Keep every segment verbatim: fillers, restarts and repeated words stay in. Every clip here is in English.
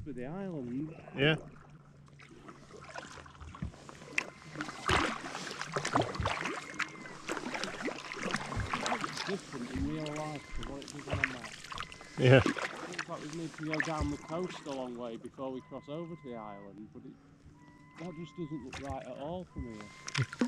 be the island. Yeah. It's different in real life to what it does on a map. Yeah. It looks like we need to go down the coast a long way before we cross over to the island, but it, that just doesn't look right at all from here.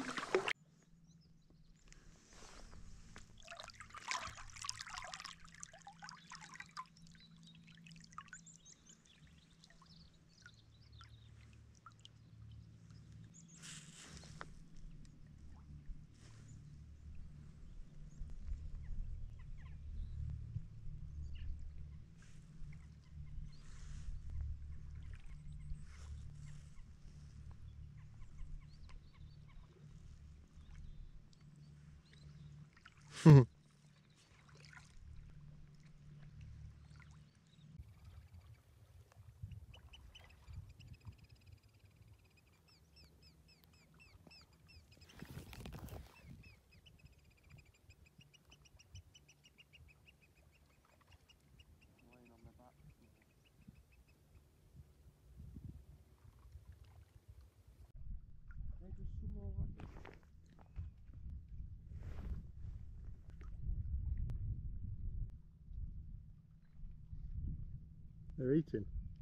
They're eating.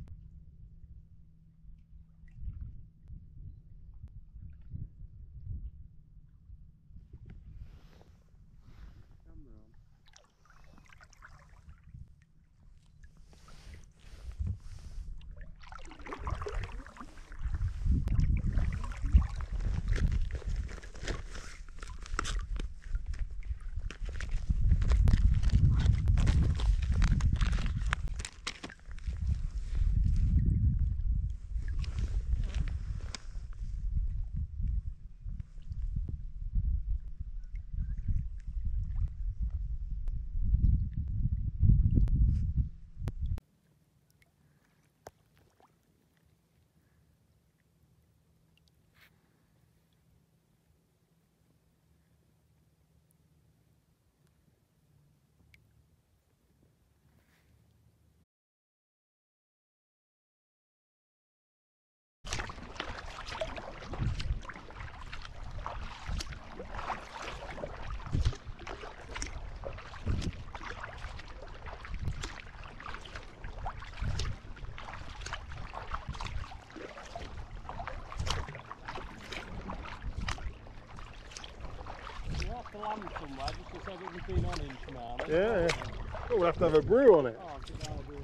To land somewhere just to say that we've been on Inchmarnock. Yeah, yeah. Oh, we'll have to have a brew on it. Oh, good idea,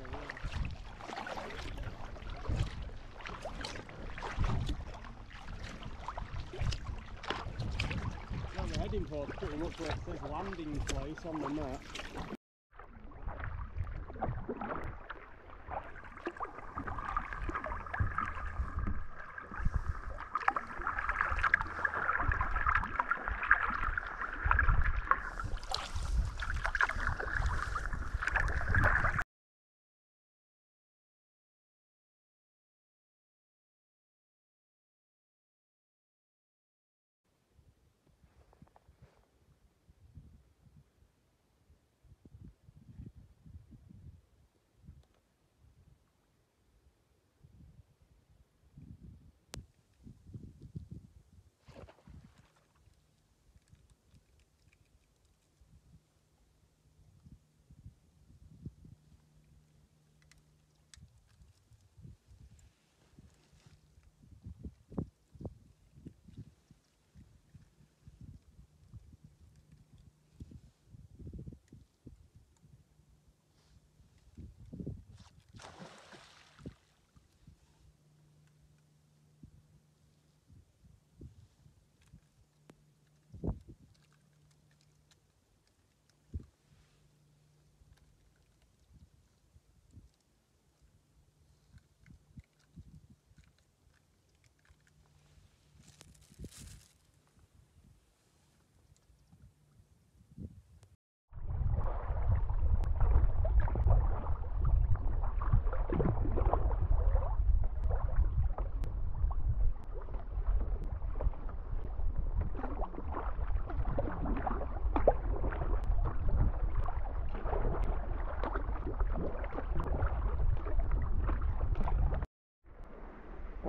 yeah. Well, the heading port's pretty much where it says landing place on the map.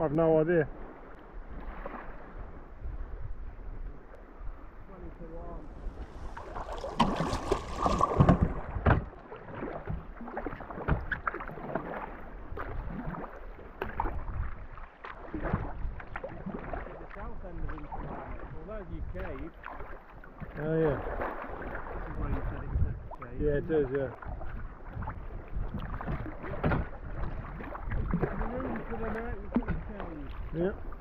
I've no idea. twenty to one. The south end of Inchmarnock. Well, there's your cave. Oh yeah. This is where you said it's a cave. Yeah, it is, yeah. There's a room for the night we could have changed. Yep.